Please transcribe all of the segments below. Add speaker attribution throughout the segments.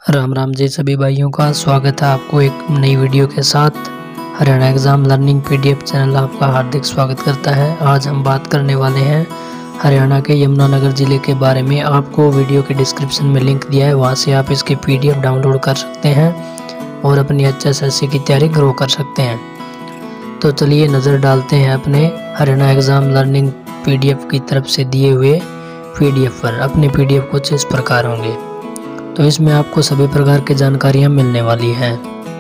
Speaker 1: राम राम जी सभी भाइयों का स्वागत है आपको एक नई वीडियो के साथ। Haryana exam learning PDF channel आपका हार्दिक स्वागत करता है। आज हम बात करने वाले हैं हरियाणा के यमुनानगर ज़िले के बारे में। आपको वीडियो के डिस्क्रिप्शन में लिंक दिया है, वहां से आप इसके पीडीएफ डाउनलोड कर सकते हैं और अपनी एचएसएससी की तैयारी ग्रो कर सकते हैं। तो चलिए नज़र डालते हैं अपने हरियाणा एग्ज़ाम लर्निंग पीडीएफ की तरफ से दिए हुए पीडीएफ पर। अपने पीडीएफ कुछ इस प्रकार होंगे, तो इसमें आपको सभी प्रकार की जानकारियां मिलने वाली हैं।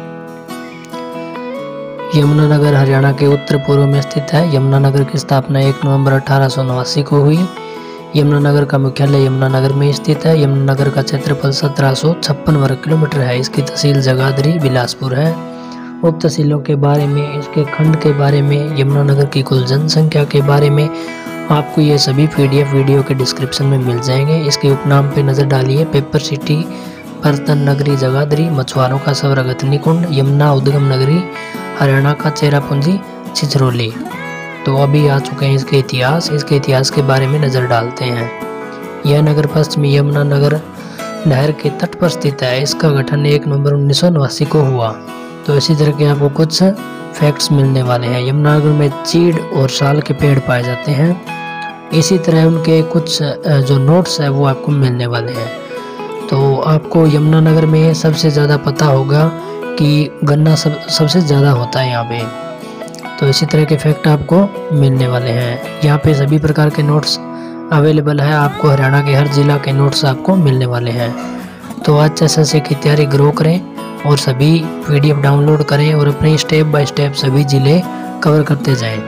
Speaker 1: यमुनानगर हरियाणा के उत्तर पूर्व में स्थित है। यमुनानगर की स्थापना 1 नवंबर 1889 को हुई। यमुनानगर का मुख्यालय यमुनानगर में स्थित है। यमुनानगर का क्षेत्रफल 1756 वर्ग किलोमीटर है। इसकी तहसील जगाधरी बिलासपुर है। उप तहसीलों के बारे में, इसके खंड के बारे में, यमुनानगर की कुल जनसंख्या के बारे में आपको ये सभी पीडीएफ वीडियो के डिस्क्रिप्शन में मिल जाएंगे। इसके उपनाम पे नज़र डालिए। पेपर सिटी, बर्तन नगरी जगाधरी, मछुआरों का स्वर्ग अग्निकुंड, यमुना उद्गम नगरी, हरियाणा का चेरापूंजी छिछरौली। तो अभी आ चुके हैं इसके इतिहास। इसके इतिहास के बारे में नज़र डालते हैं। यह नगर पश्चिमी यमुनानगर नहर के तट पर स्थित है। इसका गठन 1 नवंबर 1989 को हुआ। तो इसी तरह के आपको कुछ फैक्ट्स मिलने वाले हैं। यमुनानगर में चीड़ और साल के पेड़ पाए जाते हैं। इसी तरह उनके कुछ जो नोट्स है वो आपको मिलने वाले हैं। तो आपको यमुनानगर में सबसे ज़्यादा पता होगा कि गन्ना सबसे ज़्यादा होता है यहाँ पे। तो इसी तरह के फैक्ट आपको मिलने वाले हैं। यहाँ पे सभी प्रकार के नोट्स अवेलेबल है। आपको हरियाणा के हर जिला के नोट्स आपको मिलने वाले हैं। तो आज एचएसएससी की तैयारी ग्रो करें और सभी पीडीएफ डाउनलोड करें और अपने स्टेप बाय स्टेप सभी जिले कवर करते जाएं।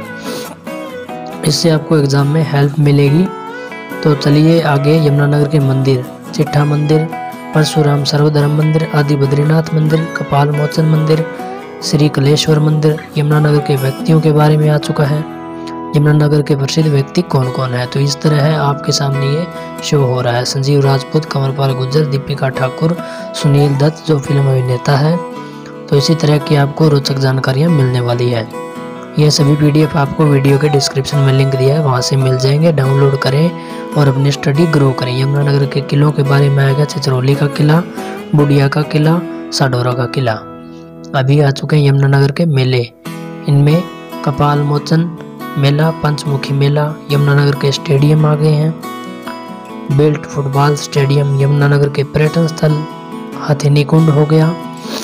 Speaker 1: इससे आपको एग्ज़ाम में हेल्प मिलेगी। तो चलिए आगे। यमुनानगर के मंदिर, चिट्ठा मंदिर, परशुराम सर्वधर्म मंदिर, आदि बद्रीनाथ मंदिर, कपाल मोचन मंदिर, श्री कलेश्वर मंदिर। यमुनानगर के व्यक्तियों के बारे में आ चुका है। यमुनानगर के प्रसिद्ध व्यक्ति कौन कौन है, तो इस तरह है आपके सामने ये शो हो रहा है। संजीव राजपूत, कंवरपाल गुर्जर, दीपिका ठाकुर, सुनील दत्त जो फिल्म अभिनेता है। तो इसी तरह की आपको रोचक जानकारियाँ मिलने वाली है। यह सभी पीडीएफ आपको वीडियो के डिस्क्रिप्शन में लिंक दिया है, वहां से मिल जाएंगे। डाउनलोड करें और अपनी स्टडी ग्रो करें। यमुनानगर के किलों के बारे में आएगा। छिछरौली का किला, बुढ़िया का किला, साडोरा का किला। अभी आ चुके हैं यमुनानगर के मेले। इनमें कपाल मोचन मेला, पंचमुखी मेला, यमुनानगर के स्टेडियम आ गए हैं। बेल्ट फुटबॉल स्टेडियम, यमुनानगर के पर्यटन स्थल हाथीनी कुंड हो गया,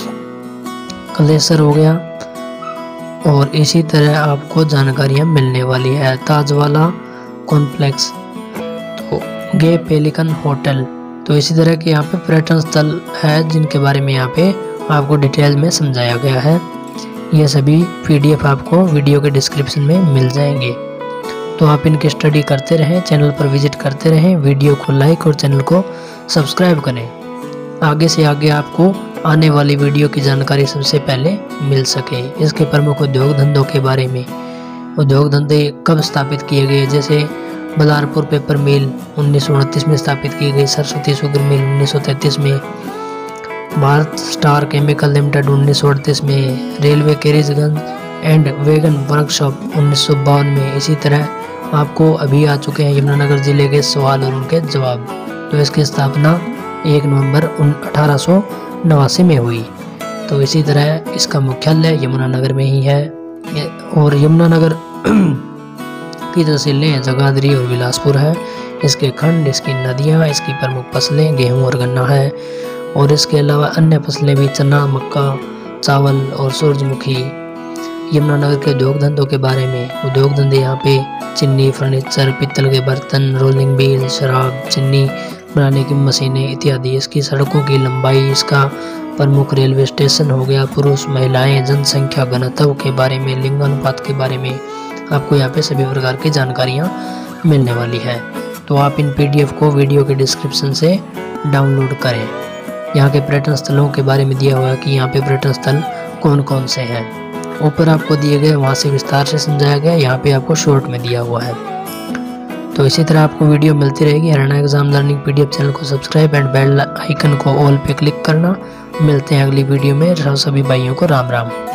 Speaker 1: कलेसर हो गया। और इसी तरह आपको जानकारियां मिलने वाली है। ताजवाला कॉम्प्लेक्स, तो गे पेलिकन होटल। तो इसी तरह के यहाँ पे पर्यटन स्थल है जिनके बारे में यहाँ पे आपको डिटेल में समझाया गया है। ये सभी पीडीएफ आपको वीडियो के डिस्क्रिप्शन में मिल जाएंगे। तो आप इनकी स्टडी करते रहें, चैनल पर विजिट करते रहें, वीडियो को लाइक और चैनल को सब्सक्राइब करें। आगे से आगे आपको आने वाली वीडियो की जानकारी सबसे पहले मिल सके। इसके प्रमुख उद्योग धंधों के बारे में, उद्योग धंधे कब स्थापित किए गए, जैसे बलारपुर पेपर मिल 1929 में स्थापित की गई, सरस्वती शुगर मिल 1933 में, भारत स्टार केमिकल लिमिटेड 1938 में, रेलवे कैरिजगंज एंड वैगन वर्कशॉप 1952 में। इसी तरह आपको अभी आ चुके हैं यमुनानगर जिले के सवाल और उनके जवाब। तो इसकी स्थापना 1 नवंबर 1889 में हुई। तो इसी तरह इसका मुख्यालय यमुनानगर में ही है। और यमुनानगर की तहसीलें जगाधरी और बिलासपुर है। इसके खंड, इसकी नदियाँ, इसकी प्रमुख फसलें गेहूं और गन्ना है। और इसके अलावा अन्य फसलें भी चना, मक्का, चावल और सूरजमुखी। यमुनानगर के उद्योग धंधों के बारे में, उद्योग धंधे यहाँ पे चीनी, फर्नीचर, पीतल के बर्तन, रोलिंग मिल, शराब, चीनी बनाने की मशीनें इत्यादि। इसकी सड़कों की लंबाई, इसका प्रमुख रेलवे स्टेशन हो गया। पुरुष, महिलाएं, जनसंख्या घनत्व के बारे में, लिंगानुपात के बारे में आपको यहाँ पे सभी प्रकार की जानकारियाँ मिलने वाली है। तो आप इन पीडीएफ को वीडियो के डिस्क्रिप्शन से डाउनलोड करें। यहाँ के पर्यटन स्थलों के बारे में दिया हुआ है कि यहाँ पे पर्यटन स्थल कौन कौन से हैं। ऊपर आपको दिए गए, वहाँ से विस्तार से समझाया गया, यहाँ पे आपको शॉर्ट में दिया हुआ है। तो इसी तरह आपको वीडियो मिलती रहेगी। Haryana exam learning PDF channel को सब्सक्राइब एंड बेल आइकन को ऑल पे क्लिक करना। मिलते हैं अगली वीडियो में। सभी भाइयों को राम राम।